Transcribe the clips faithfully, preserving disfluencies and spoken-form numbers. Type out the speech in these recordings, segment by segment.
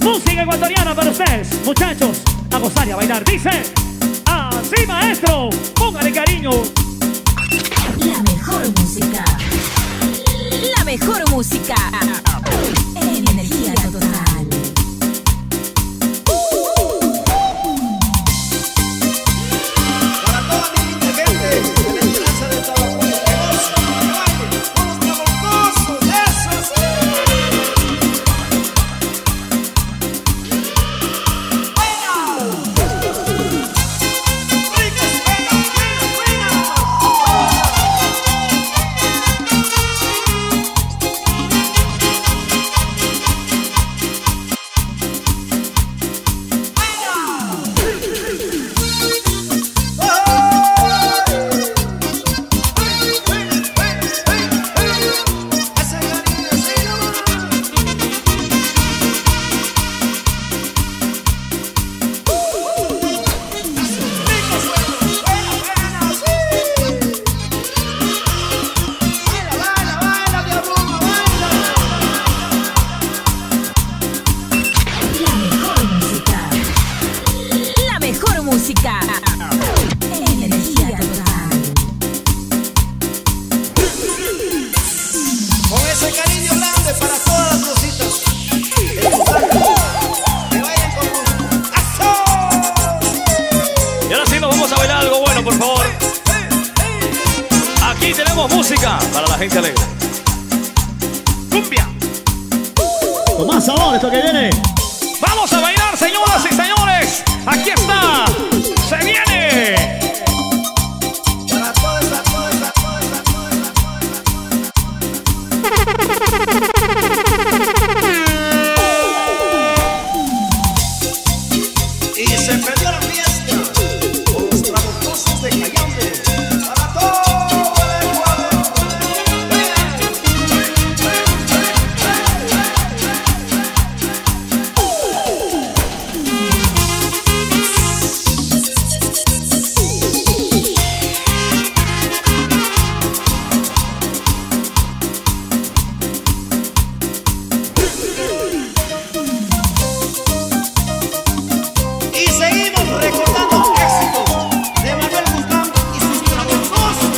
Música ecuatoriana para ustedes, muchachos, a gozar y a bailar. Dice así, maestro, póngale cariño. La mejor música. La mejor música. En energía total. Música en energía total. Con ese cariño grande para todas las cositas. Que vayan con ¡aso! Y ahora sí nos vamos a bailar algo bueno, por favor. Aquí tenemos música para la gente alegre. Cumbia. Con más sabor esto que viene. Vamos a bailar, señoras y señores. Aquí está. Se viene. Para todas, para todas, para todas, para todas, y se perdió la fiesta con los trabucosos de Cayambe. Para todo el Ecuador. Y seguimos recordando éxitos de Manuel Guzmán y sus trabucosos.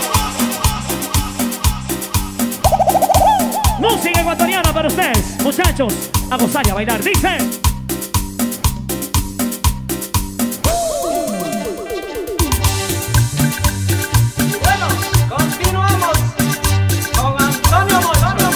Música ecuatoriana para ustedes, muchachos, a gozar y a bailar. Dice Bueno, continuamos con Antonio Molano.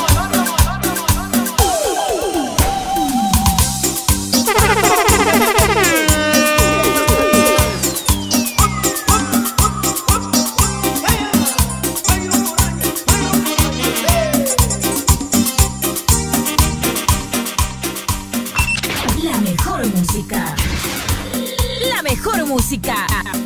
La mejor música. La mejor música.